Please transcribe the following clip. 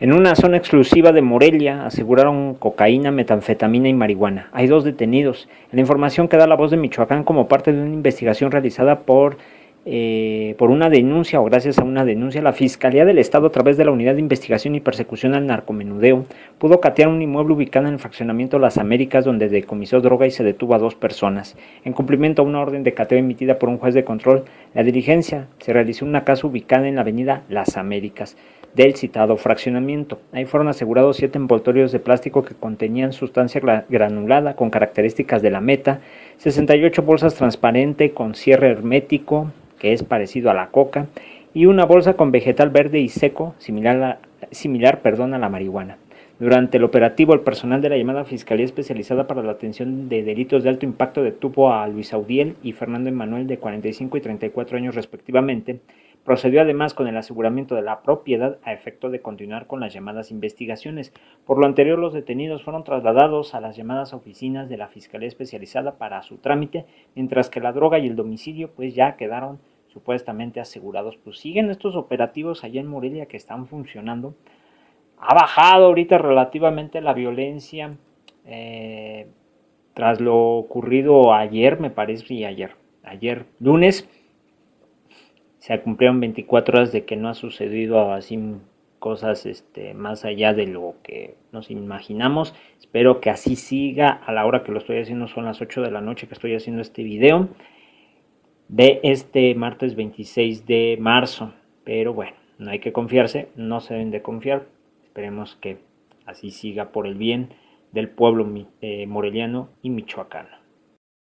En una zona exclusiva de Morelia aseguraron cocaína, metanfetamina y marihuana. Hay 2 detenidos. En la información que da La Voz de Michoacán como parte de una investigación realizada por una denuncia o gracias a una denuncia, la Fiscalía del Estado a través de la Unidad de Investigación y Persecución al Narcomenudeo pudo catear un inmueble ubicado en el fraccionamiento Las Américas donde decomisó droga y se detuvo a 2 personas. En cumplimiento a una orden de cateo emitida por un juez de control, la diligencia se realizó en una casa ubicada en la avenida Las Américas del citado fraccionamiento. Ahí fueron asegurados 7 envoltorios de plástico que contenían sustancia granulada con características de la meta, 68 bolsas transparentes con cierre hermético, que es parecido a la coca, y una bolsa con vegetal verde y seco, similar a la marihuana. Durante el operativo, el personal de la llamada Fiscalía Especializada para la Atención de Delitos de Alto Impacto detuvo a Luis Audiel y Fernando Emanuel de 45 y 34 años respectivamente. Procedió además con el aseguramiento de la propiedad a efecto de continuar con las llamadas investigaciones. Por lo anterior, los detenidos fueron trasladados a las llamadas oficinas de la Fiscalía Especializada para su trámite, mientras que la droga y el domicilio pues ya quedaron supuestamente asegurados. Pues siguen estos operativos allá en Morelia que están funcionando. Ha bajado ahorita relativamente la violencia tras lo ocurrido ayer, me parece, y ayer lunes, se cumplieron 24 horas de que no ha sucedido así cosas más allá de lo que nos imaginamos. Espero que así siga. A la hora que lo estoy haciendo son las 8 de la noche que estoy haciendo este video de este martes 26 de marzo. Pero bueno, no hay que confiarse, no se deben de confiar. Esperemos que así siga por el bien del pueblo moreliano y michoacano.